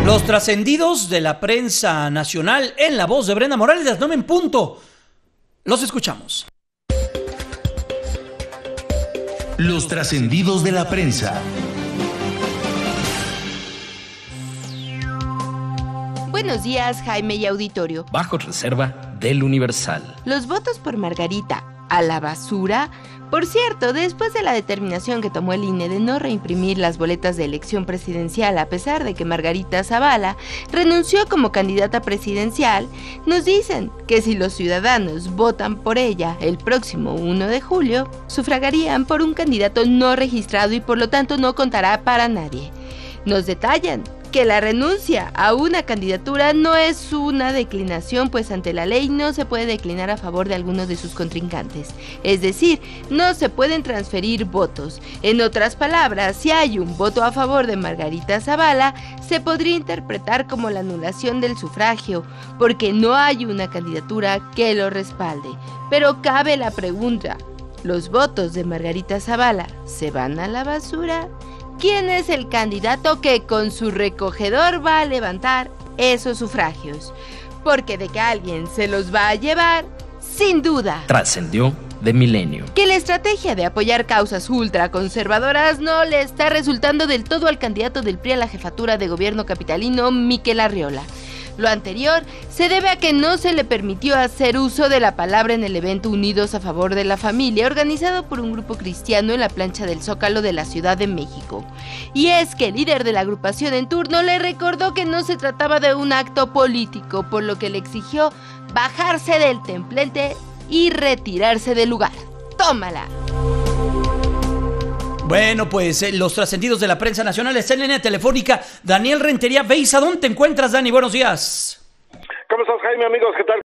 Los trascendidos de la prensa nacional en la voz de Brenda Morales, las 9 en punto. Los escuchamos. Los trascendidos de la prensa. Buenos días, Jaime y auditorio. Bajo reserva del Universal. Los votos por Margarita a la basura. Por cierto, después de la determinación que tomó el INE de no reimprimir las boletas de elección presidencial a pesar de que Margarita Zavala renunció como candidata presidencial, nos dicen que si los ciudadanos votan por ella el próximo 1 de julio, sufragarían por un candidato no registrado y por lo tanto no contará para nadie. Nos detallan que la renuncia a una candidatura no es una declinación, pues ante la ley no se puede declinar a favor de alguno de sus contrincantes. Es decir, no se pueden transferir votos. En otras palabras, si hay un voto a favor de Margarita Zavala, se podría interpretar como la anulación del sufragio, porque no hay una candidatura que lo respalde. Pero cabe la pregunta, ¿los votos de Margarita Zavala se van a la basura? ¿Quién es el candidato que con su recogedor va a levantar esos sufragios? Porque de que alguien se los va a llevar, sin duda. Trascendió de Milenio. Que la estrategia de apoyar causas ultraconservadoras no le está resultando del todo al candidato del PRI a la jefatura de gobierno capitalino, Miquel Arriola. Lo anterior se debe a que no se le permitió hacer uso de la palabra en el evento Unidos a Favor de la Familia, organizado por un grupo cristiano en la plancha del Zócalo de la Ciudad de México. Y es que el líder de la agrupación en turno le recordó que no se trataba de un acto político, por lo que le exigió bajarse del templete y retirarse del lugar. ¡Tómala! Bueno, pues los trascendidos de la prensa nacional está en línea telefónica. Daniel Rentería Beiza, ¿dónde te encuentras, Dani? Buenos días. ¿Cómo estás, Jaime? Amigos, ¿qué tal?